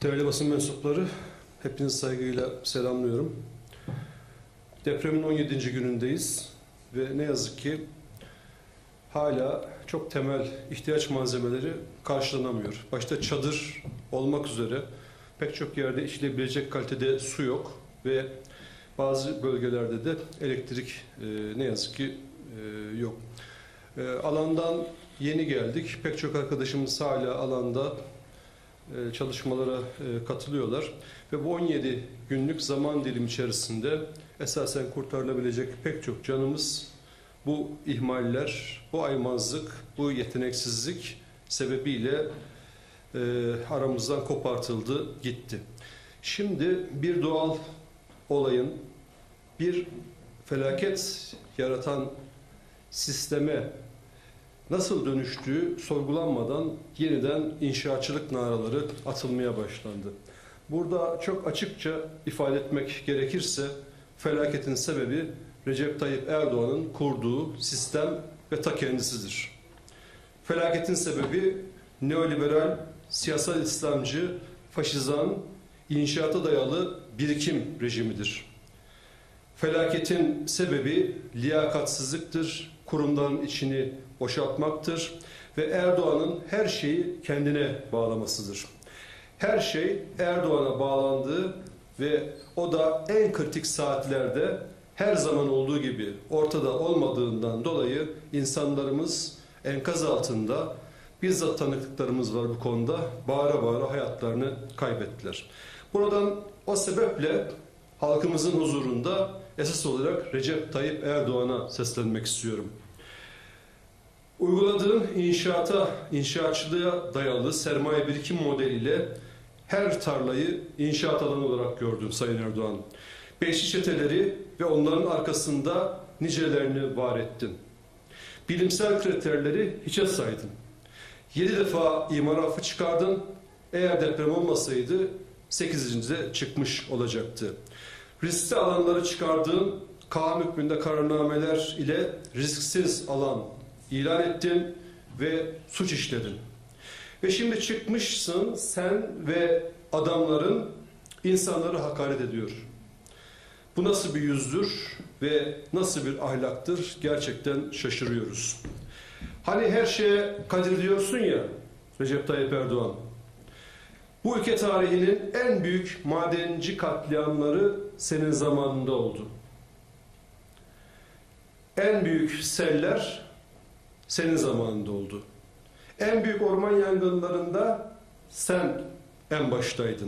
Değerli basın mensupları, hepinizi saygıyla selamlıyorum. Depremin 17. günündeyiz ve ne yazık ki hala çok temel ihtiyaç malzemeleri karşılanamıyor. Başta çadır olmak üzere pek çok yerde içilebilecek kalitede su yok ve bazı bölgelerde de elektrik ne yazık ki yok. Alandan yeni geldik. Pek çok arkadaşımız hala alanda çalışmalara katılıyorlar ve bu 17 günlük zaman dilimi içerisinde esasen kurtarılabilecek pek çok canımız bu ihmaller, bu aymazlık, bu yeteneksizlik sebebiyle aramızdan kopartıldı, gitti. Şimdi bir doğal olayın, bir felaket yaratan sisteme nasıl dönüştüğü sorgulanmadan yeniden inşaatçılık naraları atılmaya başlandı. Burada çok açıkça ifade etmek gerekirse felaketin sebebi Recep Tayyip Erdoğan'ın kurduğu sistem ve ta kendisidir. Felaketin sebebi neoliberal, siyasal İslamcı, faşizan, inşaata dayalı birikim rejimidir. Felaketin sebebi liyakatsizliktir, kurumların içini boşaltmaktır ve Erdoğan'ın her şeyi kendine bağlamasıdır. Her şey Erdoğan'a bağlandığı ve o da en kritik saatlerde her zaman olduğu gibi ortada olmadığından dolayı insanlarımız enkaz altında, bizzat tanıklıklarımız var bu konuda, bağıra bağıra hayatlarını kaybettiler. Buradan o sebeple halkımızın huzurunda esas olarak Recep Tayyip Erdoğan'a seslenmek istiyorum. Uyguladığın inşaatçılığa dayalı sermaye birikim modeliyle her tarlayı inşaat alanı olarak gördün Sayın Erdoğan. Beşli çeteleri ve onların arkasında nicelerini var ettin. Bilimsel kriterleri hiçe saydın. 7 defa imar affı çıkardın. Eğer deprem olmasaydı 8. çıkmış olacaktı. Riskli alanları çıkardığın kanun hükmünde kararnameler ile risksiz alan ilan ettin ve suç işledin. Ve şimdi çıkmışsın sen ve adamların insanları hakaret ediyor. Bu nasıl bir yüzdür ve nasıl bir ahlaktır gerçekten şaşırıyoruz. Hani her şeye kadir diyorsun ya Recep Tayyip Erdoğan. Bu ülke tarihinin en büyük madenci katliamları senin zamanında oldu. En büyük seller senin zamanında oldu. En büyük orman yangınlarında sen en baştaydın.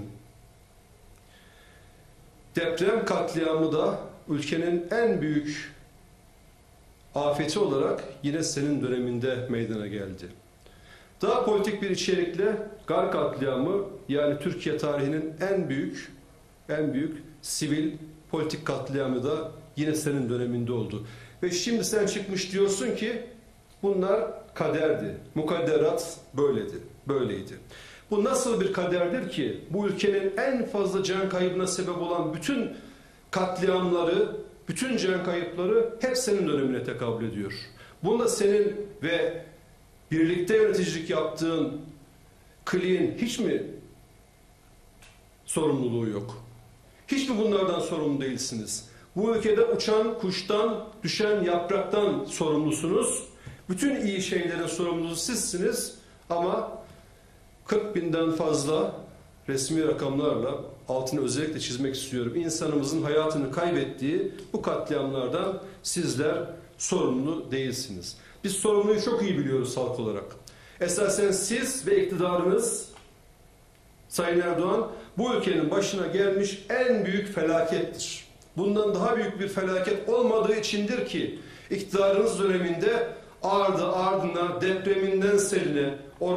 Deprem katliamı da ülkenin en büyük afeti olarak yine senin döneminde meydana geldi. Daha politik bir içerikle Gar katliamı yani Türkiye tarihinin en büyük sivil politik katliamı da yine senin döneminde oldu. Ve şimdi sen çıkmış diyorsun ki bunlar kaderdi. Mukadderat böyleydi. Bu nasıl bir kaderdir ki bu ülkenin en fazla can kaybına sebep olan bütün katliamları, bütün can kayıpları hep senin dönemine tekabül ediyor. Bunda senin ve birlikte yöneticilik yaptığın kliğin hiç mi sorumluluğu yok? Hiç mi bunlardan sorumlu değilsiniz? Bu ülkede uçan kuştan, düşen yapraktan sorumlusunuz. Bütün iyi şeylerin sorumlusu sizsiniz ama 40.000'den fazla resmi rakamlarla altını özellikle çizmek istiyorum. İnsanımızın hayatını kaybettiği bu katliamlardan sizler sorumlu değilsiniz. Biz sorumluluğu çok iyi biliyoruz halk olarak. Esasen siz ve iktidarınız Sayın Erdoğan bu ülkenin başına gelmiş en büyük felakettir. Bundan daha büyük bir felaket olmadığı içindir ki iktidarınız döneminde ardı ardına depreminden seline,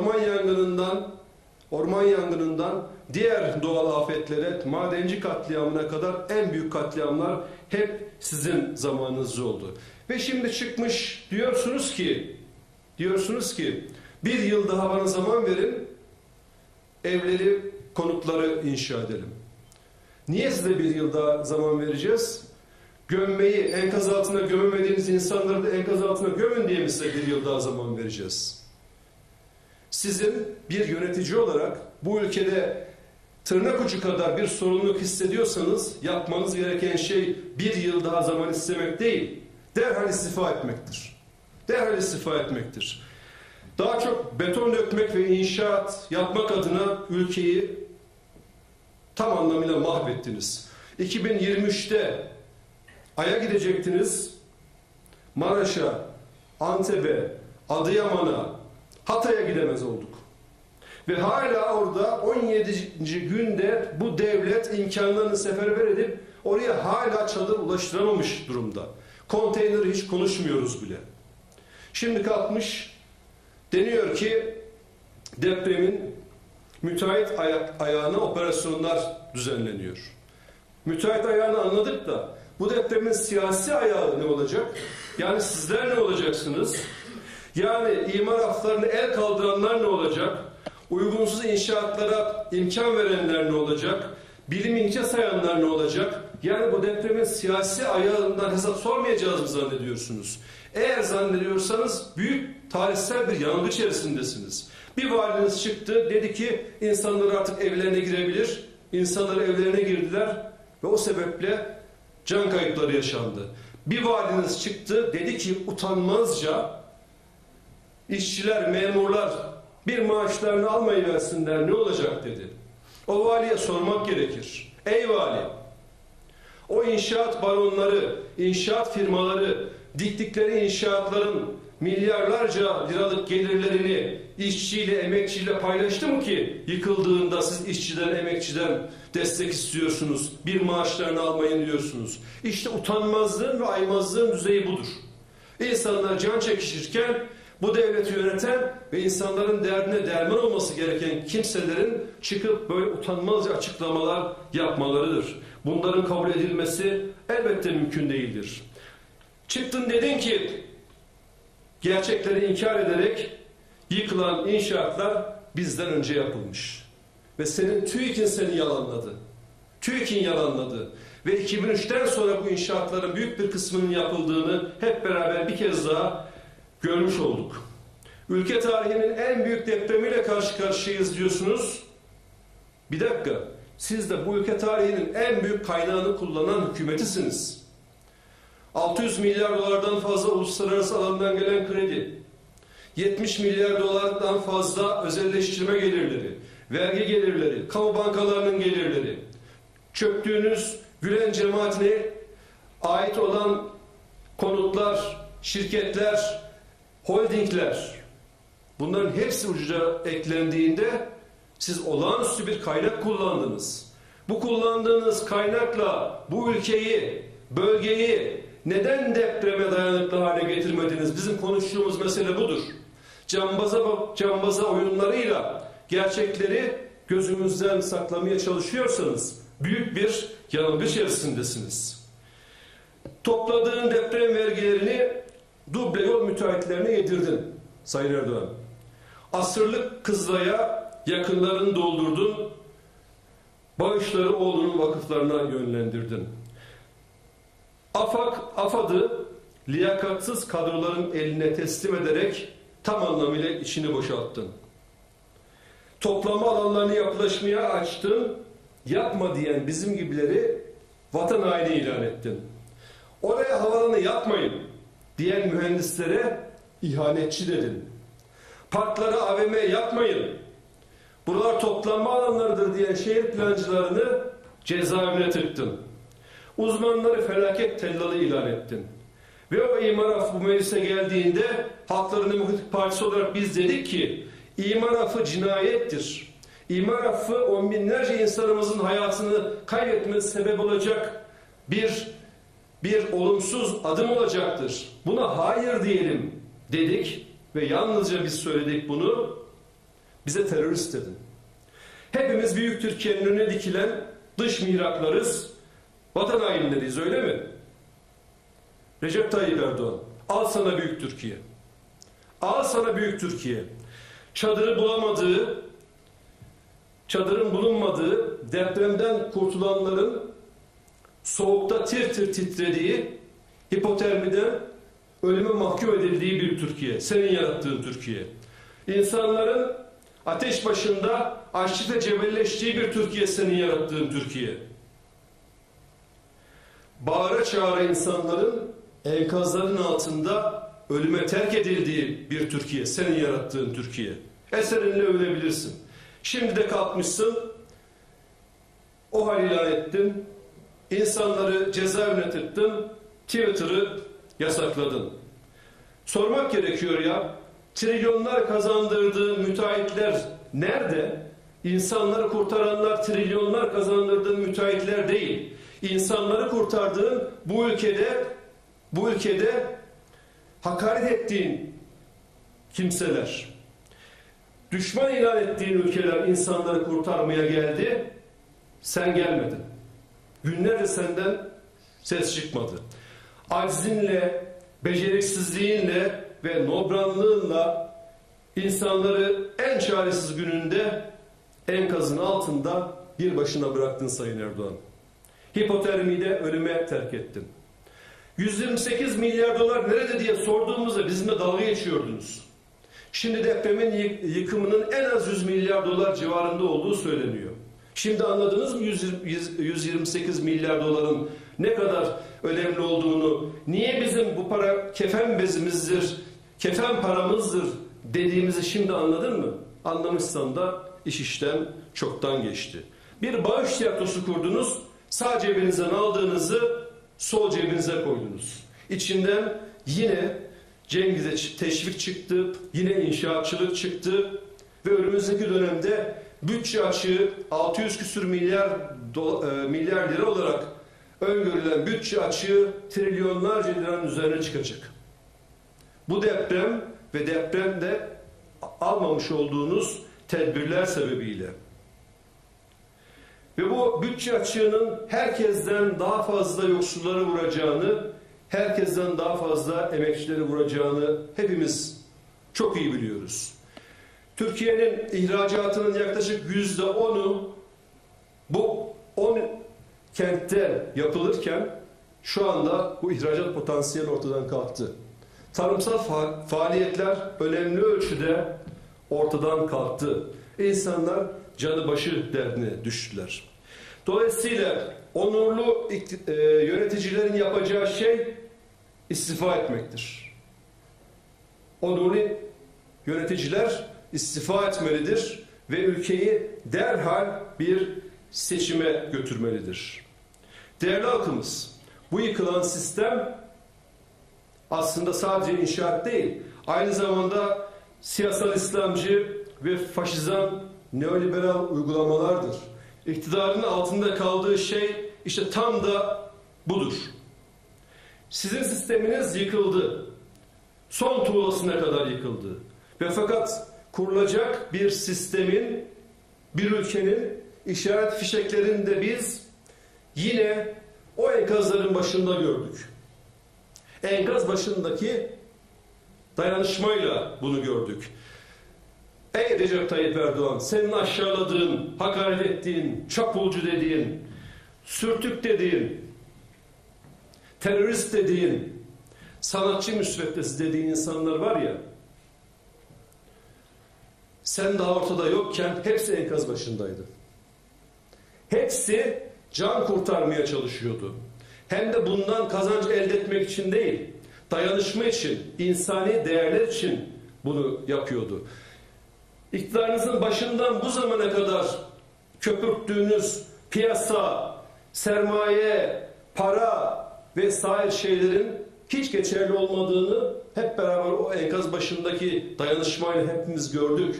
orman yangınından diğer doğal afetlere, madenci katliamına kadar en büyük katliamlar hep sizin zamanınızda oldu. Ve şimdi çıkmış diyorsunuz ki bir yıl daha bana zaman verin, evleri, konutları inşa edelim. Niye size bir yıl daha zaman vereceğiz? Gömmeyi, enkaz altına gömemediğiniz insanları da enkaz altına gömün diye mi size bir yıl daha zaman vereceğiz? Sizin bir yönetici olarak bu ülkede tırnak ucu kadar bir sorumluluk hissediyorsanız yapmanız gereken şey bir yıl daha zaman istemek değil, derhal istifa etmektir. Derhal istifa etmektir. Daha çok beton dökmek ve inşaat yapmak adına ülkeyi tam anlamıyla mahvettiniz. 2023'te Ay'a gidecektiniz, Maraş'a, Antep'e, Adıyaman'a, Hatay'a gidemez olduk. Ve hala orada 17. günde bu devlet imkanlarını seferber edip oraya hala çadır ulaştıramamış durumda. Konteyneri hiç konuşmuyoruz bile. Şimdi kalkmış deniyor ki depremin müteahhit ayağına operasyonlar düzenleniyor. Müteahhit ayağını anladık da bu depremin siyasi ayağı ne olacak? Yani sizler ne olacaksınız? Yani imar haflarını el kaldıranlar ne olacak? Uygunsuz inşaatlara imkan verenler ne olacak? Bilimi ince sayanlar ne olacak? Yani bu depremin siyasi ayağından hesap sormayacağız mı zannediyorsunuz? Eğer zannediyorsanız büyük tarihsel bir yanılgı içerisindesiniz. Bir valiniz çıktı, dedi ki insanlar artık evlerine girebilir. İnsanlar evlerine girdiler ve o sebeple can kayıpları yaşandı. Bir valiniz çıktı, dedi ki utanmazca işçiler, memurlar bir maaşlarını almayıversinler, ne olacak dedi. O valiye sormak gerekir. Ey vali, o inşaat baronları, inşaat firmaları diktikleri inşaatların milyarlarca liralık gelirlerini işçiyle, emekçiyle paylaştı mı ki yıkıldığında siz işçiden, emekçiden destek istiyorsunuz, bir maaşlarını almayın diyorsunuz. İşte utanmazlığın ve aymazlığın düzeyi budur. İnsanlar can çekişirken bu devleti yöneten ve insanların derdine derman olması gereken kimselerin çıkıp böyle utanmazca açıklamalar yapmalarıdır. Bunların kabul edilmesi elbette mümkün değildir. Çıktın dedin ki gerçekleri inkar ederek yıkılan inşaatlar bizden önce yapılmış. Ve senin TÜİK'in seni yalanladı. TÜİK'in yalanladı. Ve 2003'ten sonra bu inşaatların büyük bir kısmının yapıldığını hep beraber bir kez daha görmüş olduk. Ülke tarihinin en büyük depremiyle karşı karşıyayız diyorsunuz. Bir dakika, siz de bu ülke tarihinin en büyük kaynağını kullanan hükümetisiniz. 600 milyar dolardan fazla uluslararası alandan gelen kredi, 70 milyar dolardan fazla özelleştirme gelirleri, vergi gelirleri, kamu bankalarının gelirleri, çöktüğünüz Gülen cemaatine ait olan konutlar, şirketler, holdingler, bunların hepsi ucuca eklendiğinde siz olağanüstü bir kaynak kullandınız. Bu kullandığınız kaynakla bu ülkeyi, bölgeyi neden depreme dayanıklı hale getirmediniz? Bizim konuştuğumuz mesele budur. Cambaza oyunlarıyla gerçekleri gözümüzden saklamaya çalışıyorsanız büyük bir yanılgı içerisindesiniz. Topladığın deprem vergilerini duble yol müteahhitlerine yedirdin Sayın Erdoğan. Asırlık Kızılay'a yakınlarını doldurdun. Bağışları oğlunun vakıflarına yönlendirdin. AFAD'ı liyakatsız kadroların eline teslim ederek tam anlamıyla içini boşalttın. Toplama alanlarını yapılaşmaya açtın. Yapma diyen bizim gibileri vatan haini ilan ettin. Oraya havalanı yapmayın diyen mühendislere ihanetçi dedin. Parklara AVM yapmayın, buralar toplanma alanlarıdır diyen şehir plancılarını cezaevine tıktın. Uzmanları felaket tellalı ilan ettin. Ve o imar affı bu meclise geldiğinde Halkların Demokratik Partisi olarak biz dedik ki imar affı cinayettir. İmar affı on binlerce insanımızın hayatını kaybetmesi sebep olacak bir olumsuz adım olacaktır. Buna hayır diyelim dedik ve yalnızca biz söyledik bunu. Bize terörist dedin. Hepimiz Büyük Türkiye'nin önüne dikilen dış mihraklarız. Vatan hainleriyiz, öyle mi? Recep Tayyip Erdoğan, al sana Büyük Türkiye. Al sana Büyük Türkiye. Çadırın bulunmadığı, depremden kurtulanların soğukta tir tir titrediği, hipotermiden ölüme mahkum edildiği bir Türkiye. Senin yarattığın Türkiye. İnsanların ateş başında açlıkla cebelleştiği bir Türkiye, senin yarattığın Türkiye. Bağıra çağıra insanların enkazların altında ölüme terk edildiği bir Türkiye, senin yarattığın Türkiye. Eserinle ölebilirsin. Şimdi de kalkmışsın, o hal ilan ettin, insanları cezaevine tıktın, Twitter'ı yasakladın. Sormak gerekiyor ya, trilyonlar kazandırdığı müteahhitler nerede? İnsanları kurtaranlar trilyonlar kazandırdığın müteahhitler değil. İnsanları kurtardığın bu ülkede hakaret ettiğin kimseler. Düşman ilan ettiğin ülkeler insanları kurtarmaya geldi. Sen gelmedin. Günlerce senden ses çıkmadı. Aczinle, beceriksizliğinle ve nobranlığınla insanları en çaresiz gününde enkazın altında bir başına bıraktın Sayın Erdoğan. Hipotermide ölüme terk ettin. 128 milyar dolar nerede diye sorduğumuzda bizimle dalga geçiyordunuz. Şimdi depremin yıkımının en az 100 milyar dolar civarında olduğu söyleniyor. Şimdi anladınız mı 128 milyar doların ne kadar önemli olduğunu? Niye bizim bu para kefen bezimizdir, kefen paramızdır dediğimizi şimdi anladın mı? Anlamışsan da iş işten çoktan geçti. Bir bağış tiyatrosu kurdunuz, sağ cebinizden aldığınızı sol cebinize koydunuz. İçinden yine Cengiz'e teşvik çıktı, yine inşaatçılık çıktı ve önümüzdeki dönemde bütçe açığı 600 küsür milyar lira olarak öngörülen bütçe açığı trilyonlarca liranın üzerine çıkacak. Bu deprem ve depremde almamış olduğunuz tedbirler sebebiyle. Ve bu bütçe açığının herkesten daha fazla yoksulları vuracağını, herkesten daha fazla emekçileri vuracağını hepimiz çok iyi biliyoruz. Türkiye'nin ihracatının yaklaşık %10'u bu 10 kentte yapılırken şu anda bu ihracat potansiyeli ortadan kalktı. Tarımsal faaliyetler önemli ölçüde ortadan kalktı. İnsanlar canı başı derdine düştüler. Dolayısıyla onurlu yöneticilerin yapacağı şey istifa etmektir. Onurlu yöneticiler istifa etmelidir ve ülkeyi derhal bir seçime götürmelidir. Değerli halkımız, bu yıkılan sistem aslında sadece inşaat değil, aynı zamanda siyasal İslamcı ve faşizan neoliberal uygulamalardır. İktidarın altında kaldığı şey işte tam da budur. Sizin sisteminiz yıkıldı. Son tuğlasına kadar yıkıldı. Ve fakat kurulacak bir sistemin, bir ülkenin işaret fişeklerini de biz yine o enkazların başında gördük. Enkaz başındaki dayanışmayla bunu gördük. Ey Recep Tayyip Erdoğan, senin aşağıladığın, hakaret ettiğin, çapulcu dediğin, sürtük dediğin, terörist dediğin, sanatçı müsveddesi dediğin insanlar var ya, sen daha ortada yokken hepsi enkaz başındaydı. Hepsi can kurtarmaya çalışıyordu. Hem de bundan kazanç elde etmek için değil, dayanışma için, insani değerler için bunu yapıyordu. İktidarınızın başından bu zamana kadar köpürttüğünüz piyasa, sermaye, para vesaire şeylerin hiç geçerli olmadığını hep beraber o enkaz başındaki dayanışmayla hepimiz gördük.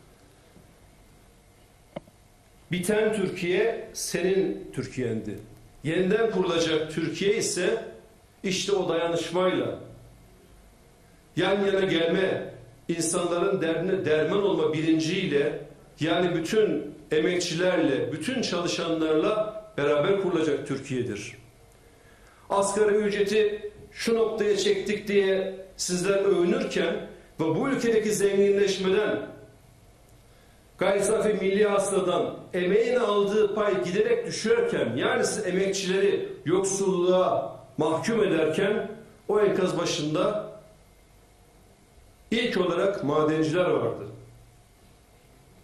Biten Türkiye senin Türkiye'ndi. Yeniden kurulacak Türkiye ise işte o dayanışmayla, yan yana gelme, insanların derdine derman olma bilinciyle, yani bütün emekçilerle, bütün çalışanlarla beraber kurulacak Türkiye'dir. Asgari ücreti şu noktaya çektik diye sizler övünürken ve bu ülkedeki zenginleşmeden, gayri safi milli hasıladan emeğin aldığı pay giderek düşerken, yani siz emekçileri yoksulluğa mahkum ederken o enkaz başında İlk olarak madenciler vardı.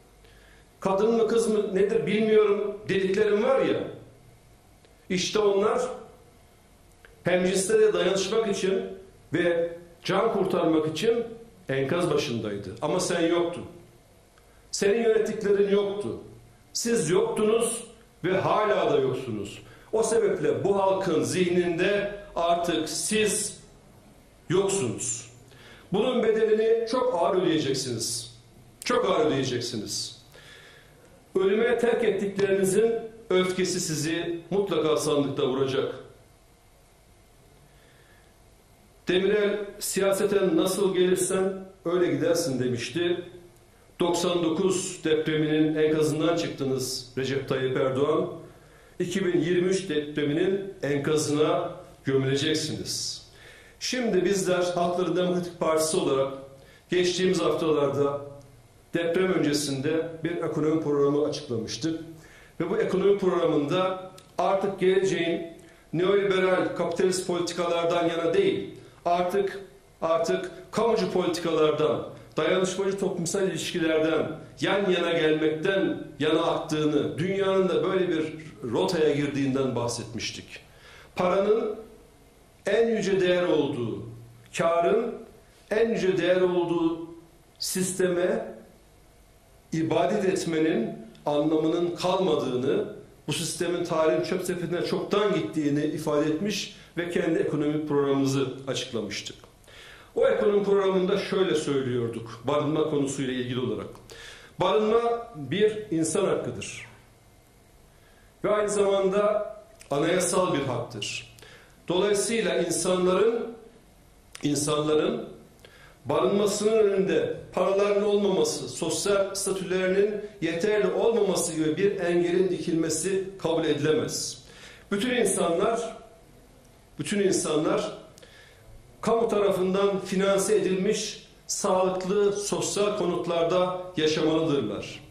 kadın mı kız mı nedir bilmiyorum dediklerim var ya, işte onlar hemcinslere dayanışmak için ve can kurtarmak için enkaz başındaydı. Ama sen yoktun. Senin yönettiklerin yoktu. Siz yoktunuz ve hala da yoksunuz. O sebeple bu halkın zihninde artık siz yoksunuz. Bunun bedelini çok ağır ödeyeceksiniz. Çok ağır ödeyeceksiniz. Ölüme terk ettiklerinizin öfkesi sizi mutlaka sandıkta vuracak. Demirel, siyaseten nasıl gelirsen öyle gidersin demişti. 99 depreminin enkazından çıktınız Recep Tayyip Erdoğan. 2023 depreminin enkazına gömüleceksiniz. Şimdi bizler Halkların Demokratik Partisi olarak geçtiğimiz haftalarda deprem öncesinde bir ekonomi programı açıklamıştık. Ve bu ekonomi programında artık geleceğin neoliberal kapitalist politikalardan yana değil, artık kamucu politikalardan, dayanışmacı toplumsal ilişkilerden yan yana gelmekten yana aktığını, dünyanın da böyle bir rotaya girdiğinden bahsetmiştik. Paranın en yüce değer olduğu, karın en yüce değer olduğu sisteme ibadet etmenin anlamının kalmadığını, bu sistemin tarihin çöp sepetine çoktan gittiğini ifade etmiş ve kendi ekonomik programımızı açıklamıştık. O ekonomi programında şöyle söylüyorduk, barınma konusuyla ilgili olarak. Barınma bir insan hakkıdır. Ve aynı zamanda anayasal bir haktır. Dolayısıyla insanların barınmasının önünde paraların olmaması, sosyal statülerinin yeterli olmaması gibi bir engelin dikilmesi kabul edilemez. Bütün insanlar kamu tarafından finanse edilmiş sağlıklı sosyal konutlarda yaşamalıdırlar.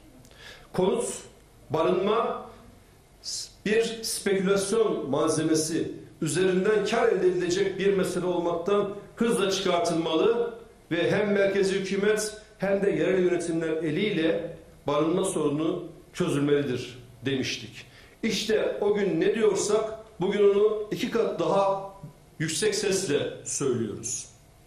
Barınma bir spekülasyon malzemesi, üzerinden kar elde edilecek bir mesele olmaktan hızla çıkartılmalı ve hem merkezi hükümet hem de yerel yönetimler eliyle barınma sorunu çözülmelidir demiştik. İşte o gün ne diyorsak bugün onu 2 kat daha yüksek sesle söylüyoruz.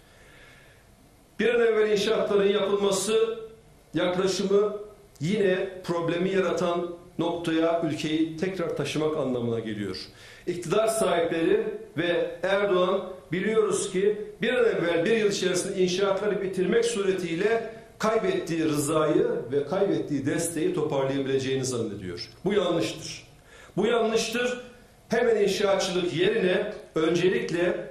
Bir an evvel inşaatların yapılması yaklaşımı yine problemi yaratan noktaya ülkeyi tekrar taşımak anlamına geliyor. İktidar sahipleri ve Erdoğan biliyoruz ki bir an evvel bir yıl içerisinde inşaatları bitirmek suretiyle kaybettiği rızayı ve kaybettiği desteği toparlayabileceğini zannediyor. Bu yanlıştır. Bu yanlıştır. Hemen inşaatçılık yerine öncelikle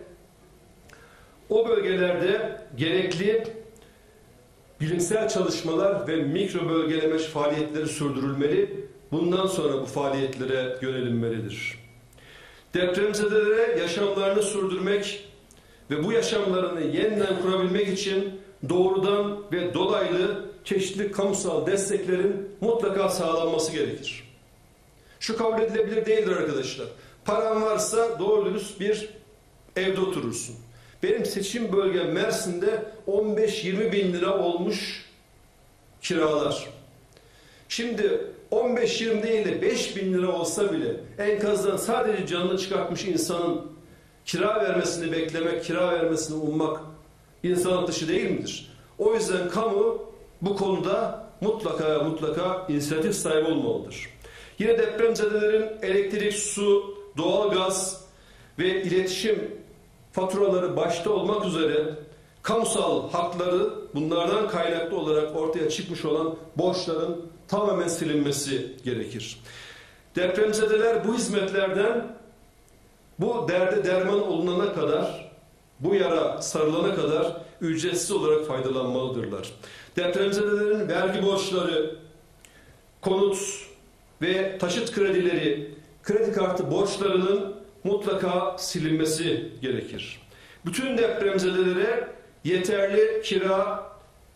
o bölgelerde gerekli bilimsel çalışmalar ve mikro bölgeleme faaliyetleri sürdürülmeli. Bundan sonra bu faaliyetlere yönelinmelidir. Depremzedelere yaşamlarını sürdürmek ve bu yaşamlarını yeniden kurabilmek için doğrudan ve dolaylı çeşitli kamusal desteklerin mutlaka sağlanması gerekir. Şu kabul edilebilir değildir arkadaşlar. Paran varsa doğru dürüst bir evde oturursun. Benim seçim bölgem Mersin'de 15-20 bin lira olmuş kiralar. Şimdi 15-20 değil de 5 bin lira olsa bile enkazdan sadece canını çıkartmış insanın kira vermesini beklemek, kira vermesini ummak insanlık dışı değil midir? O yüzden kamu bu konuda mutlaka inisiyatif sahibi olmalıdır. Yine depremzedelerin elektrik, su, doğalgaz ve iletişim faturaları başta olmak üzere kamusal hakları bunlardan kaynaklı olarak ortaya çıkmış olan borçların tamamen silinmesi gerekir. Depremzedeler bu hizmetlerden bu derde derman olunana kadar, bu yara sarılana kadar ücretsiz olarak faydalanmalıdırlar. Depremzedelerin vergi borçları, konut ve taşıt kredileri, kredi kartı borçlarının mutlaka silinmesi gerekir. Bütün depremzedelere yeterli kira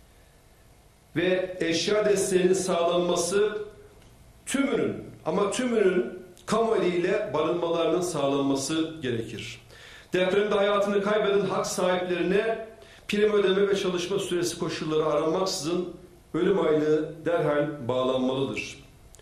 ve eşya desteğinin sağlanması tümünün kamu eliyle barınmalarının sağlanması gerekir. Depremde hayatını kaybeden hak sahiplerine prim ödeme ve çalışma süresi koşulları aranmaksızın ölüm aylığı derhal bağlanmalıdır.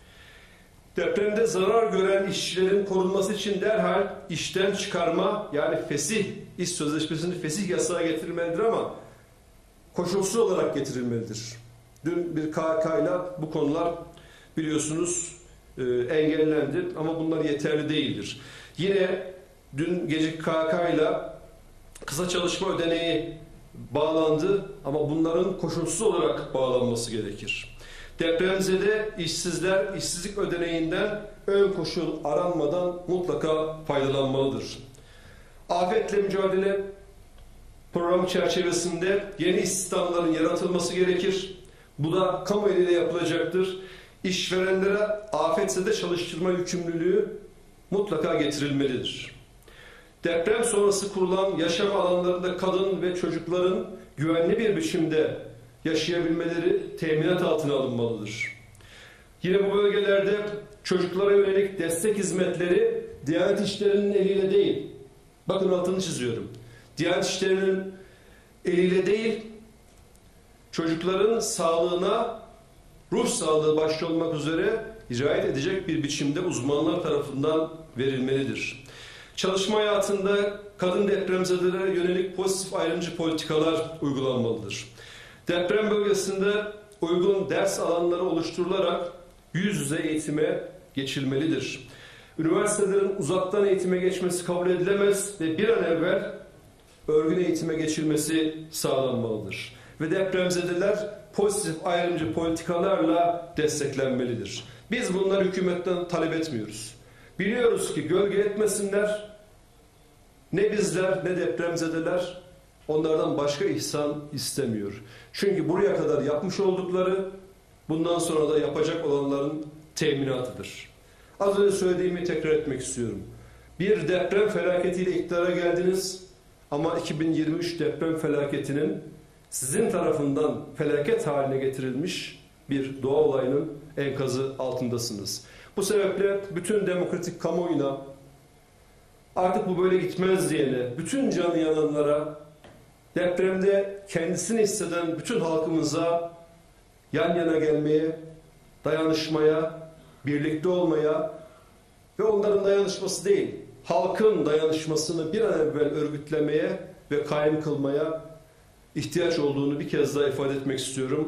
Depremde zarar gören işçilerin korunması için derhal işten çıkarma, yani fesih, iş sözleşmesinin fesih yasağı getirilmelidir ama koşulsuz olarak getirilmelidir. Dün bir KHK ile bu konular biliyorsunuz engellendi ama bunlar yeterli değildir. Yine dün gece KHK ile kısa çalışma ödeneği bağlandı ama bunların koşulsuz olarak bağlanması gerekir. Depremzede işsizler işsizlik ödeneğinden ön koşul aranmadan mutlaka faydalanmalıdır. Afetle mücadele programı çerçevesinde yeni istihdamların yaratılması gerekir. Bu da kamu eliyle yapılacaktır. İşverenlere afetzede çalıştırma yükümlülüğü mutlaka getirilmelidir. Deprem sonrası kurulan yaşam alanlarında kadın ve çocukların güvenli bir biçimde yaşayabilmeleri teminat altına alınmalıdır. Yine bu bölgelerde çocuklara yönelik destek hizmetleri Diyanet İşleri'nin eliyle değil, bakın altını çiziyorum, Diyanet İşleri'nin eliyle değil, çocukların sağlığına, ruh sağlığı başta olmak üzere riayet edecek bir biçimde uzmanlar tarafından verilmelidir. Çalışma hayatında kadın depremzedelere yönelik pozitif ayrımcı politikalar uygulanmalıdır. Deprem bölgesinde uygun ders alanları oluşturularak yüz yüze eğitime geçilmelidir. Üniversitelerin uzaktan eğitime geçmesi kabul edilemez ve bir an evvel örgün eğitime geçilmesi sağlanmalıdır. Ve depremzedeler pozitif ayrımcı politikalarla desteklenmelidir. Biz bunları hükümetten talep etmiyoruz. Biliyoruz ki gölge etmesinler, ne bizler ne depremzedeler onlardan başka ihsan istemiyor. Çünkü buraya kadar yapmış oldukları bundan sonra da yapacak olanların teminatıdır. Az önce söylediğimi tekrar etmek istiyorum. Bir deprem felaketiyle iktidara geldiniz ama 2023 deprem felaketinin sizin tarafından felaket haline getirilmiş bir doğa olayının enkazı altındasınız. Bu sebeple bütün demokratik kamuoyuna, artık bu böyle gitmez diyene, bütün canı yananlara, depremde kendisini hisseden bütün halkımıza yan yana gelmeye, dayanışmaya, birlikte olmaya ve onların dayanışması değil, halkın dayanışmasını bir an evvel örgütlemeye ve kaim kılmaya ihtiyaç olduğunu bir kez daha ifade etmek istiyorum.